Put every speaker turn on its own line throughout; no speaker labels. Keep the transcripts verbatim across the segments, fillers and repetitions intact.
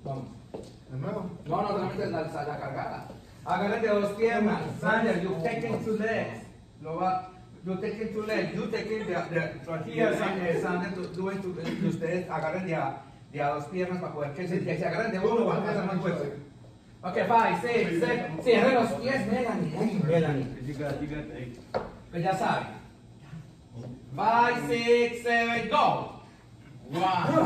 Vamos.
¿De nuevo?
No, no, solamente la, la cargada. Agárrate dos piernas. Sander, you taking two legs. Lo va. You taking two legs. You taking the, the here, Sander, Sander doing two, y ustedes agarren de a, de a dos piernas para poder que se, que se agarren de uno para hacer más fuerte. Ok, five, six, seven. Cierre los pies, Melanie. Ay, Melanie.
You got, you got the eight.
Pues ya saben. Five, six, seven, go. One.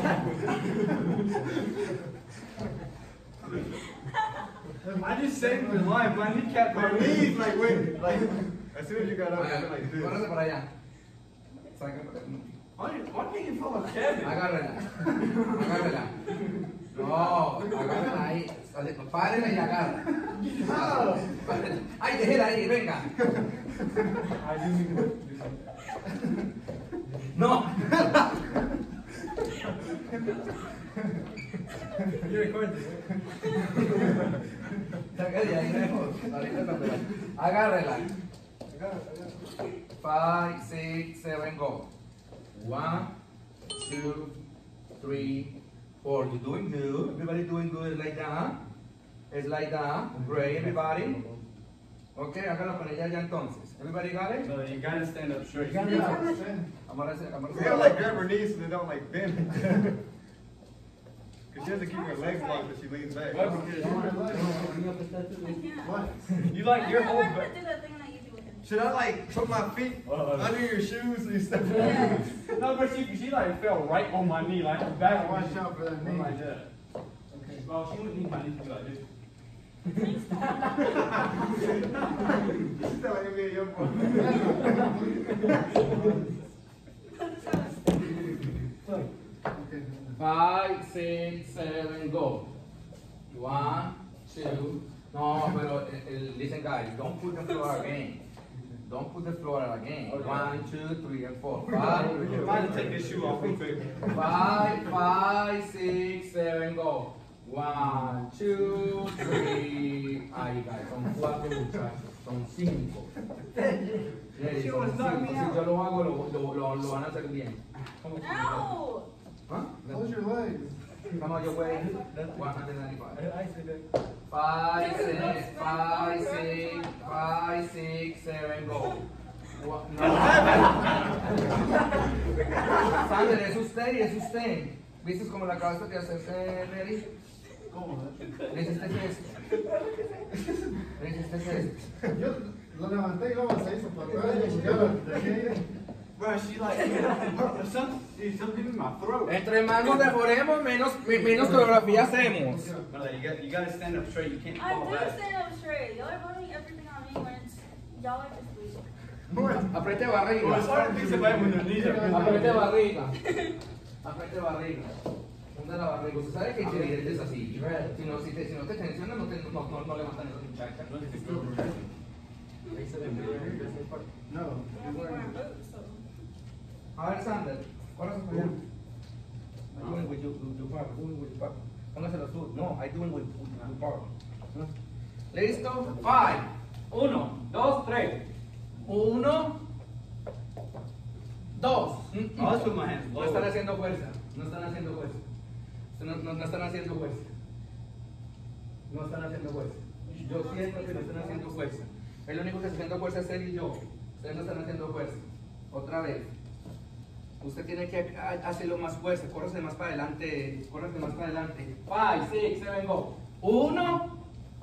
I just saved your life. My kneecap, my knees, like, wait, like, as soon as you got up, I went like this.
Córrese para allá.
Why, why can't you follow Kevin?
Agárrela. Agárrela. No, agárrela ahí. Párela y agarra. Ay, déjela ahí, venga.
I do need to do something.
No.
You recorded this,
Saca de ahí mejor. Agárrela. Five, six, seven, go. One, two, three, four. You're doing good. Everybody doing good. Like that. It's like that. Great, everybody. Okay, hágalo con ella ya entonces. Everybody got it?
No, you gotta stand up straight.
You gotta stand.
Amor, amor.
You gotta like grab her knees so they don't like bend. Because she has to keep her legs locked as she leans back.
What? What?
You like your whole
I
back.
do that thing that you do with him.
Should I like put my feet
Uh,
under your shoes and stuff?
Yes.
No, but she, she like fell right on my knee, like back.
Watch out for that knee.
Like that. Okay. Well, she wouldn't need my knee to be like this.
She's telling me your
Five, six, seven, go. One, two. No, pero el, el, listen, guys, don't put the floor again. Don't put the floor again.
Okay.
One, two, three, and four. Five,
If I had to take this shoe off real quick.
five, five, six, seven, go. One, two, three. Ahí, guys, son cuatro muchachos. Son cinco. Yeah,
She
son
was knocking
cinco.
me
Si
out.
yo lo hago, lo, lo, lo, lo van a hacer bien.
No!
Huh?
Close your legs.
Come on, your way. one ninety-five.
I see that.
Five, six, five, six, five, six, seven, go. One- No. Sander, es usted y es usted. ¿Viste cómo la acabaste de hacer, Mary?
¿Cómo?
Le hiciste esto. Le hiciste esto.
Yo lo levanté y luego se hizo para atrás y ya lo dejé.
Bro, she like, some, she's something in my throat.
Entre más nos devoremos, menos, menos coreografía hacemos.
But like, you got, you gotta stand up straight. You can't
I
fall
do
back.
stand up straight. Y'all are putting everything on me when it's, y'all are just weak.
Apriete
Well, it's
barriga.
hard to do something when your knees are
Apriete barriga. Apriete barriga. Hunda la barriga. Usted sabe que hay cheerleaders así. Si no, si te, si no te tensionan, no, te, no, no, no levantan esas muchachas.
No.
I'm wearing boots, so.
A ver, Sander, córrase para allá. I doing with you, you part, doing with you part. Póngaselo tú. No, I doing with you part. ¿Listo? Five.
Uno, dos, tres.
Uno. Dos.
I'll just put my hands
No están
low.
haciendo fuerza. No están haciendo fuerza. No, no, no están haciendo fuerza. No están haciendo fuerza. Yo siento que no están haciendo fuerza. El único que está haciendo fuerza es él y yo. Ustedes no están haciendo fuerza. Otra vez. Usted tiene que hacerlo más fuerza. Córrese más para adelante. Córrese más para adelante. Five, six, seven, go. Uno.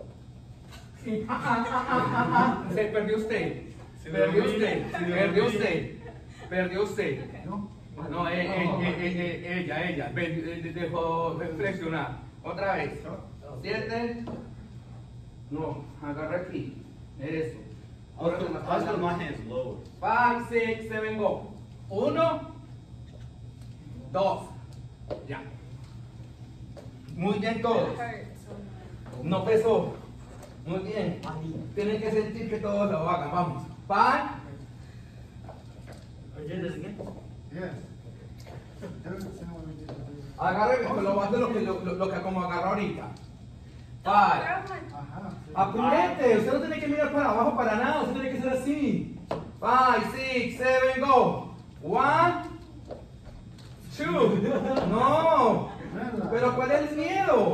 Se perdió usted. Perdió usted. Perdió usted. Perdió usted. No, eh, eh, eh, eh, eh, ella, ella. Ve- de- Dejó flexionar. Otra vez. Siete. No, agarra aquí. Eso.
I'll just, put, I'll just put my hands lower.
Five, six, seven, go. Uno. Dos. Ya. Muy bien todos.
It hurts so much.
No pesó. Muy bien. Tienen que sentir que todos lo hagan. Vamos. Five.
Yes. Do it, see what we did.
Agarre lo va a hacer lo que, lo, lo, lo que como agarra ahorita.
Don't
Five.
grab my.
Ajá. sí.
Apriete. Usted no tiene que mirar para abajo para nada. Usted tiene que ser así. Five, six, seven, go. One. Two. No.
Nela.
Pero ¿cuál es el miedo?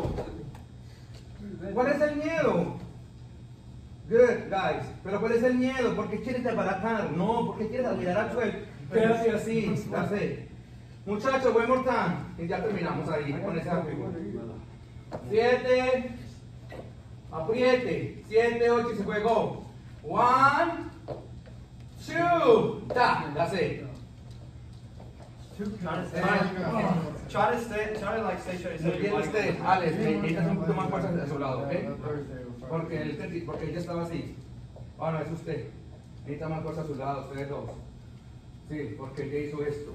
pero ¿cuál es el miedo? ¿Por qué quieres desbaratar? No, ¿por qué quieres olvidar al suelo? Quédate así, así. Muchachos, one more time. Y ya terminamos ahí con ese ángulo. Siete. Apriete. Siete, ocho y se fue. Go. One. Two. Ta. That's it.
Try to stay. Try to stay. Try to like stay straight.
Muy bien usted, Alex, necesitas un poquito más fuerza de su lado, ¿ok? Porque él, porque él ya estaba así. Ah, no, es usted. Necesita más fuerza a su lado, ustedes dos. Sí, porque él ya hizo esto.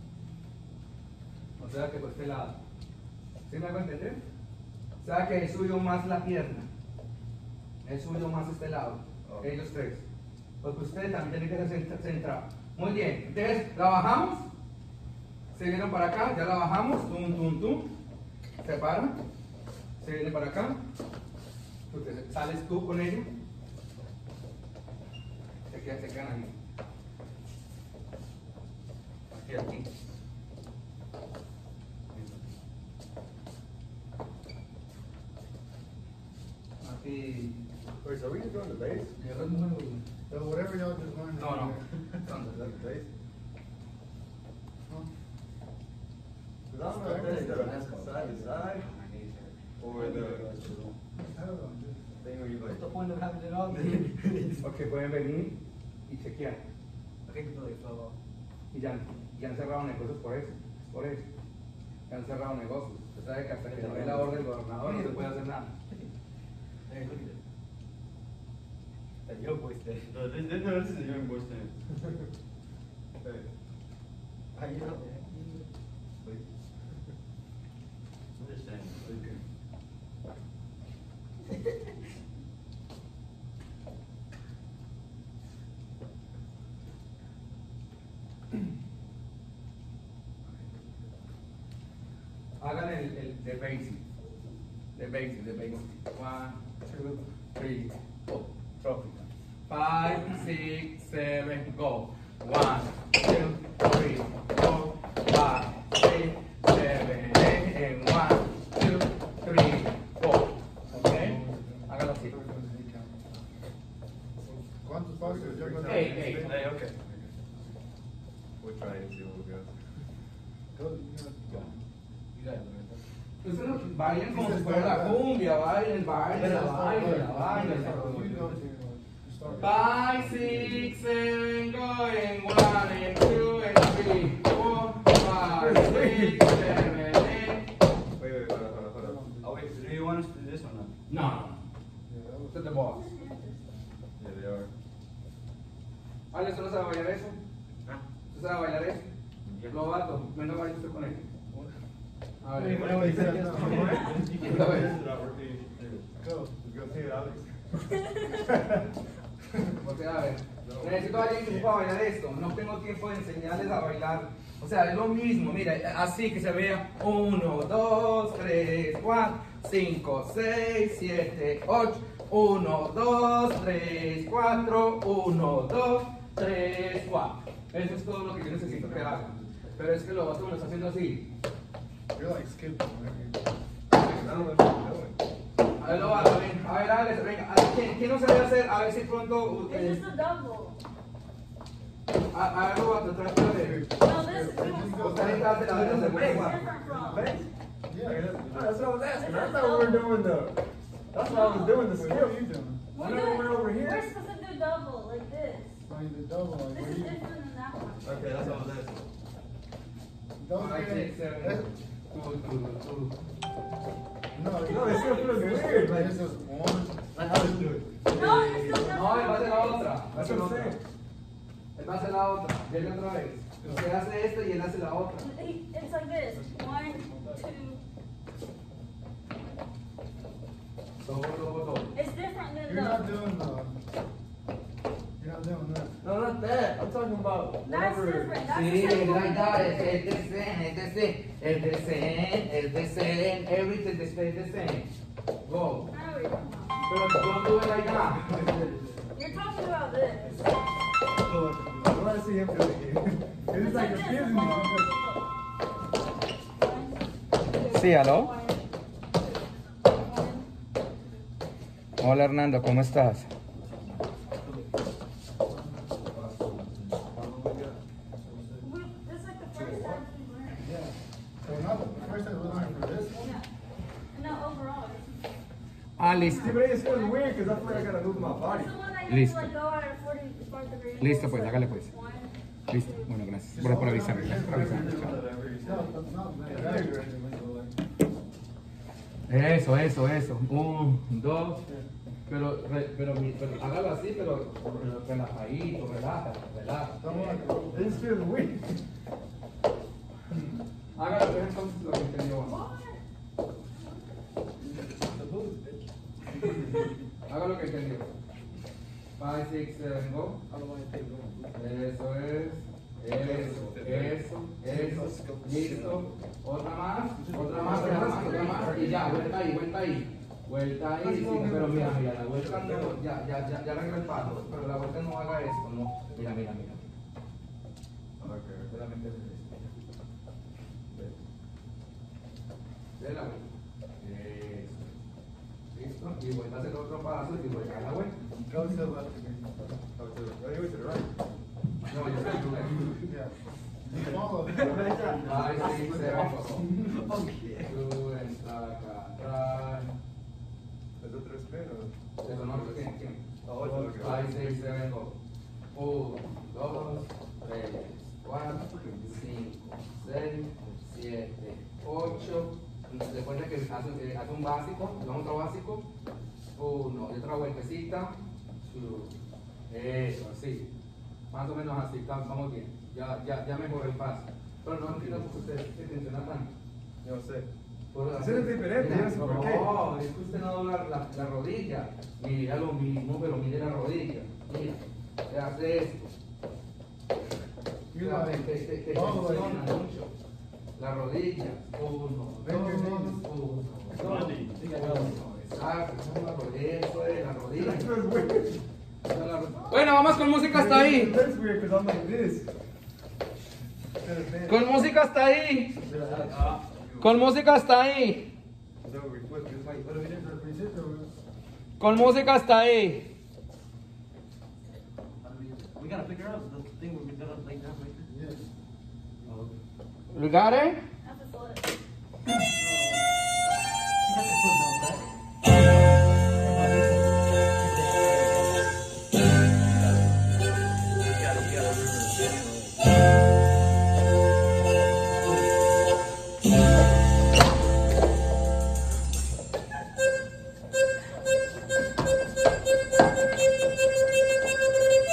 O sea que por este lado. ¿Sí me hago entender? O sea que es suyo más la pierna. Es suyo más este lado. Ellos tres. Porque usted también tiene que ser centrado. Muy bien. Entonces, ¿la bajamos? Se vienen para acá, ya la bajamos. Tum, tum, tum. Se para. Se viene para acá. Entonces, sales tú con ella. Se quedan, se quedan ahí. Aquí, aquí. Aquí.
Wait, so are we just doing the bass?
Ya los números.
So whatever y'all just learned.
No, no.
Is that the bass? Cause I don't know if that's the side to side or the thing where you like.
What's the point of having it on?
Ok, pueden venir y chequear.
I think until they fell off.
Y ya, ya han cerrado negocios por eso. Por eso. Ya han cerrado negocios. Usted sabe que hasta que no ve la orden del gobernador no se puede hacer nada.
Hey, look at it. That yo boy stand.
No, this, this, no, this is a young boy stand. Hey.
How you know?
Wait. I'm just saying.
Hagan el, el de basic. The basic, the basic. One, two, three, four. Tropical. Five, six, seven, go. One, two, three, four, five, six, seven, eight, and one, two, three, four. Okay? Hágalo así.
¿Cuántos pasos? Ya con-
Eight, eight.
Hey, okay. We'll try and see what we got.
Go, you know,
You gotta learn that.
Ustedes no bailen como si fuera la cumbia, bailen, bailen, la bailen, la bailen.
You go to, you start.
Five, six, seven, going. One and two and three, four, five, six, seven, eight.
Wait, wait, hold on, hold on, hold on.
Oh wait, so do you want us to do this or not?
No, no.
Yeah, that was-
Usted the boss.
Yeah, they are.
Ale, ¿usted no sabe bailar eso?
Huh?
¿Usted sabe bailar eso? Lo vato, venga, baile usted con él. A ver,
Wait, wait, wait, no,
a ver.
Go.
Go see it, Alex.
Porque, a ver, necesito a alguien que sepa bailar esto. No tengo tiempo de enseñarles a bailar. O sea, es lo mismo, mira, así que se vea. Uno, dos, tres, cuatro, cinco, seis, siete, ocho. Uno, dos, tres, cuatro. Uno, dos, tres, cuatro. Eso es todo lo que yo necesito que hagan. Pero es que lo otro me lo está haciendo así.
You're like skipping. right?
I don't know what you're doing.
A ver, lo hago, ven. A ver, Alex, venga. A ver, ¿quién, quién no sabe hacer? A ver si pronto.
It's
eh,
just a double.
a, a ver, lo vato, trata de.
No, this we don't
Usted
score.
necesita hacer la de la
It's
segunda.
different from.
Bass?
Yeah.
Oh, that's what I was asking. I thought we were doing the. That's what I was doing, the
Wait, what
skill.
are you doing?
We're
Whenever
doing-
we're over here.
We're supposed to do double like this.
Like the double, like
This
what
is
are you?
different than that one.
Okay, that's what I was asking.
Don't
Five,
get
six,
it.
seven,
That's-
two, two, two.
No,
No, it still feels weird, like-
It's just one.
Like, how to do it.
No, it's still
No, él va a hacer la
different.
otra. Va a
That's
hacer
what I'm
otra.
saying.
Él va a hacer la otra. Llegue otra vez. Usted hace esto y él hace la otra.
It's like this. One, two.
Todo, todo, todo.
It's different than
You're not
the.
doing the. You're not doing that.
No, not that. I'm talking about
That's
whenever.
different. That's
Sí,
the same
like
one.
that. It's the same, it's the same, it's the same, it's the same, everything is the same. Go.
I know what you're talking about.
But don't do it like that.
You're talking about this.
I want to see him do it again. It's
It's
like
like this.
confusing me.
Sí, aló.
One,
Hola Hernando, ¿cómo estás?
first time looking for this.
Yeah. No, overall. it's-
Ah, listo.
See, but it's feels weird because I feel like I gotta move my body.
It's the one that you
Listo.
have to like go at forty-five degrees.
Listo, pues,
Like,
hágale, pues.
one,
Listo.
two.
Bueno, gracias por, por avisarme. Gracias por avisarme. Chao.
No, that's not bad.
Eso, eso, eso. Un, dos. Pero, re- pero, mi- pero hágalo así, pero pero relajadito, relaja, relaja.
This feels weird.
Hágalo pues, entonces lo que entendió. Haga lo que entendió. five, six, seven, go. Eso es. Eso, eso, eso. Listo. Otra más, otra más, otra más, otra más. Y ya, vuelta ahí, vuelta ahí. Vuelta ahí, sí, pero mira, mira, la vuelta no, ya, ya, ya, ya arreglé el paso, pero la vuelta no haga esto, no. Mira, mira, mira. Solamente es esto. De la vuelta. Eso. Listo. Y vuelta a hacer otro paso y vuelta a la vuelta.
Go to the left again. Go to the, oh, you went to the right.
No, yo sé, tú ves.
Yeah. Follow.
Five, six, seven, go.
Okay.
Tú, estaca, atrás.
¿Es otro spin o?
Eso no, eso quién, quién.
Oh, otro, okay.
Five, six, seven, go. Uno, dos, tres, cuatro, cinco, seis, siete, ocho. Después de que hace, eh, hace un básico, damos otro básico. Uno, y otra vueltecita. Two. Eso, así. Más o menos así, está- vamos bien. Ya, ya, ya mejoró el paso. Pero no entiendo por qué usted se tensiona tanto.
Yo no sé.
Por
Hacer es diferente,
Mira,
yo no sé por qué.
No, es que usted no dobla la, la rodilla. Mira lo mismo, pero mire la rodilla. Mira, se hace esto. Mira, te, te, te, te tensiona mucho. La rodilla. Uno, dos, uno, dos, uno. Exacto, eso es la rodilla.
This feels weird.
Esa es la ro- Bueno, vamos con música hasta ahí.
That's weird because I'm like this.
Con música hasta ahí. Con música hasta ahí.
So we flip this way. What do we do?
Con música hasta ahí.
We gotta figure out the thing where we gotta lay down right there.
Yeah.
You got it?
That's a solid.
You have to put it on that.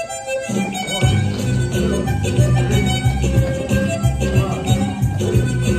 Come on.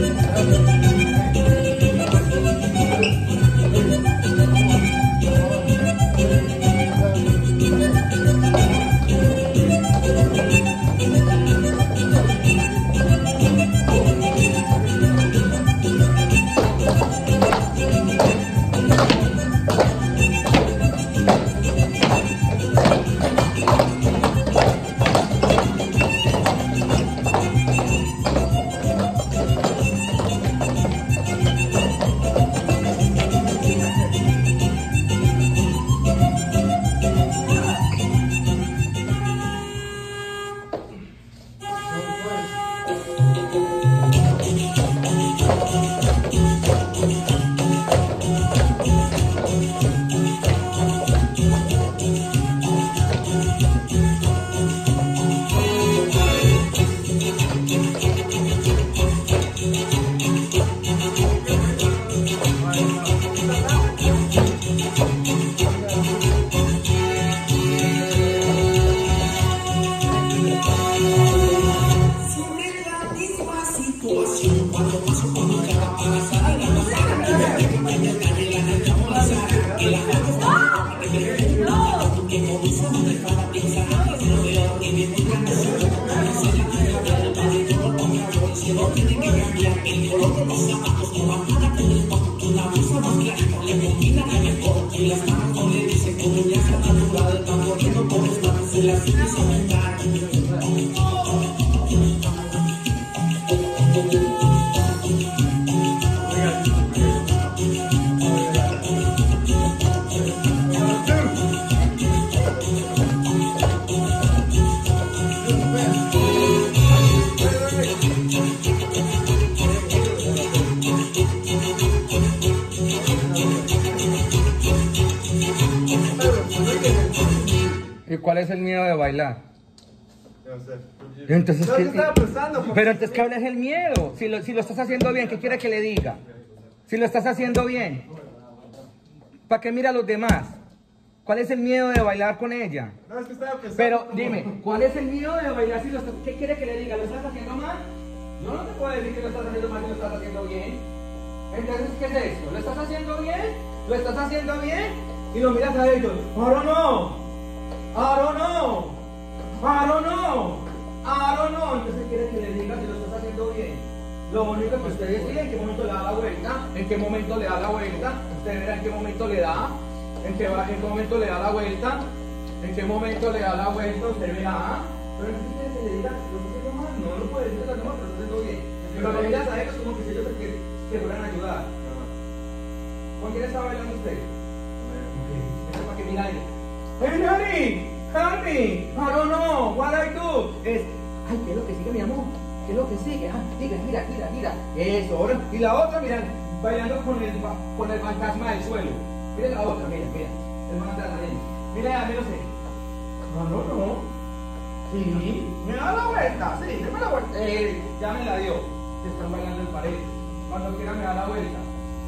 ¿Cuál es el miedo de bailar?
No sé.
Entonces,
No,
¿qué-
yo estaba pensando, porque-
pero entonces, ¿qué habla es el miedo? Si lo, si lo estás haciendo bien, ¿qué quiere que le diga? Si lo estás haciendo bien, ¿para qué mira a los demás? ¿Cuál es el miedo de bailar con ella?
No, es que estaba pensando.
Pero
como-
dime, ¿cuál es el miedo de bailar si lo estás... ¿Qué quiere que le diga? ¿Lo estás haciendo mal? Yo no te puedo decir que lo estás haciendo mal si lo estás haciendo bien. Entonces, ¿qué es esto? ¿Lo estás haciendo bien? ¿Lo estás haciendo bien? Y lo miras a ellos. ¡Ahora no! ¡Ahora no! ¡Ahora no! ¡Ahora no! Entonces, ¿qué quiere que le diga si lo estás haciendo bien? Lo único que usted decide en qué momento le da la vuelta, en qué momento le da la vuelta, usted verá en qué momento le da, en qué, va, en qué momento le da la vuelta, en qué momento le da la vuelta, usted verá. Pero no quiere que le diga, lo estoy haciendo mal, no lo puede decir de la norma, pero lo estoy haciendo bien. Pero lo miras a ellos como que si ellos que, que fueran a ayudar. ¿Con quién está bailando usted? Eso para que mira ahí. Hey, honey, honey, I don't know, what I do. Es, ay, ¿qué es lo que sigue, mi amor? ¿Qué es lo que sigue? Ah, mira, mira, mira, mira. Eso, ahora. Y la otra, mira, bailando con el, con el fantasma del suelo. Mira la otra, mira, mira. El man atrás de él. Mira, ya, mira usted. No, no, no. Sí, me da la vuelta, sí, me da la vuelta. Eh, ya me la dio. Se están bailando en pared. Cuando quiera me da la vuelta.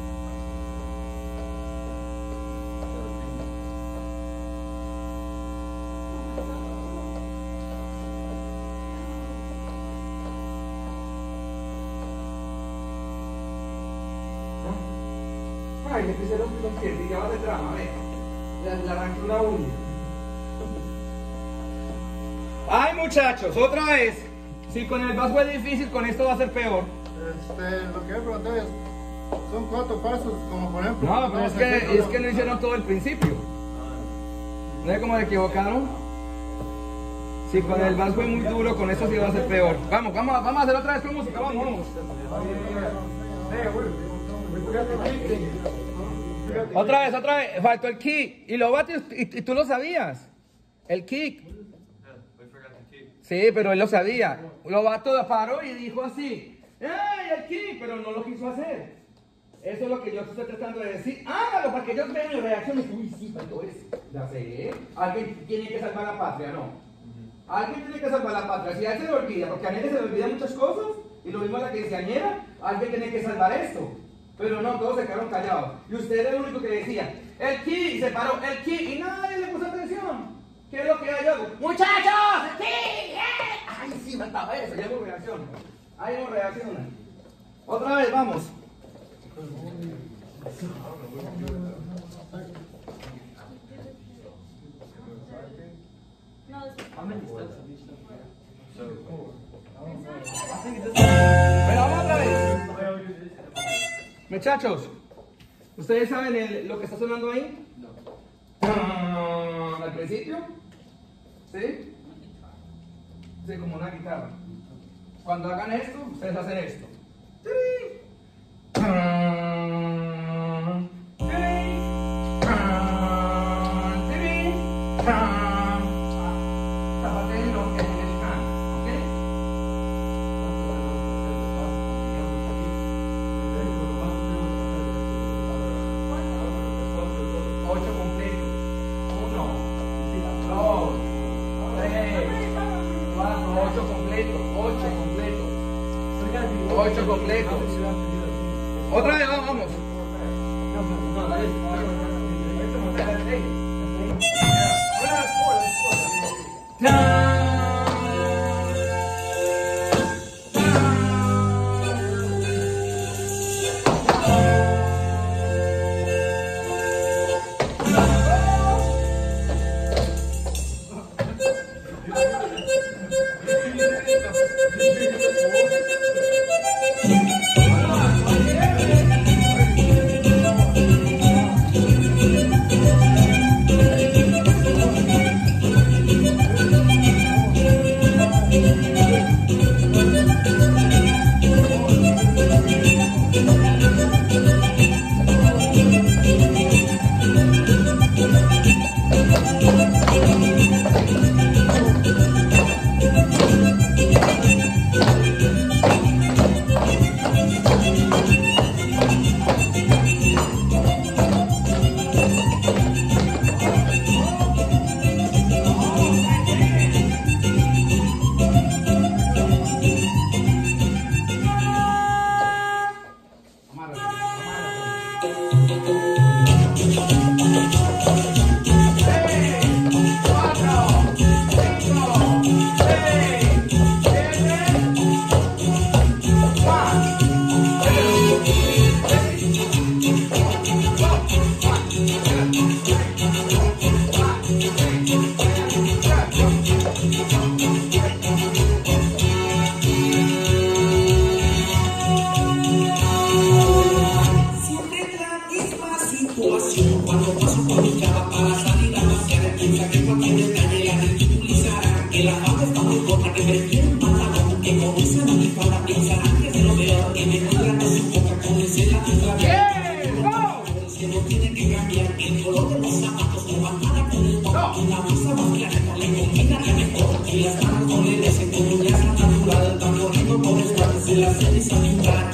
Ay, le puse los pies y ya va de trama, ve. Le, le arranqué una uña. Ay, muchachos, otra vez. Si con el vas fue difícil, con esto va a ser peor.
Este, lo que yo pregunté es, son cuatro pasos, como por ejemplo.
No, pero es que, es que no hicieron todo el principio. ¿No es como se equivocaron? Si con el vas fue muy duro, con esto sí va a ser peor. Vamos, vamos, vamos a hacer otra vez con música, vamos, vamos. Otra vez, otra vez, faltó el kick. Y lo bate y, y tú lo sabías. El kick. Sí, pero él lo sabía. Lo vato paró y dijo así. ¡Ay, el kick! Pero no lo quiso hacer. Eso es lo que yo estoy tratando de decir. Hágalo para que ellos vean mi reacción. Uy, sí, faltó eso. Ya sé. Alguien tiene que salvar la patria, ¿no? Alguien tiene que salvar la patria. Si a él se le olvida, porque a mí se le olvidan muchas cosas, y lo mismo a la quinceañera, alguien tiene que salvar esto. Pero no, todos se quedaron callados. Y usted era el único que decía, el ki, y se paró, el ki, y nadie le puso atención. ¿Qué es lo que yo hago? ¡Muchachos! ¡El ki! ¡Eh! ¡Ay, sí, faltaba eso! Ya hemos reacción. Ahí hemos reacción. Otra vez, vamos.
No, it's
How many steps have you done?
Pero vamos otra vez. Muchachos, ¿ustedes saben el- lo que está sonando ahí? No. Al principio, ¿sí? Sí, como una guitarra. Cuando hagan esto, ustedes hacen esto. ¡Tiri! Ocho completos. Uno, dos, tres, cuatro, ocho completos, ocho completos, ocho completos. Otra vez, vamos, vamos.
Cuando paso por mi cama para salir a pasear, piensa que cualquier detalle la ridiculizará. Que la fama está muy corta, que prefiere un pantalón, que comienzan a mi falda, pensarán que es lo peor, que me encuentran con su boca, con ese lápiz labial. El cielo tiene que cambiar, el color de los zapatos, no va nada con el tono. Una blusa más clarita le combinaría mejor, y las manos con el ese como ya es natural, están corriendo por el cuarto, se las hace a pintar.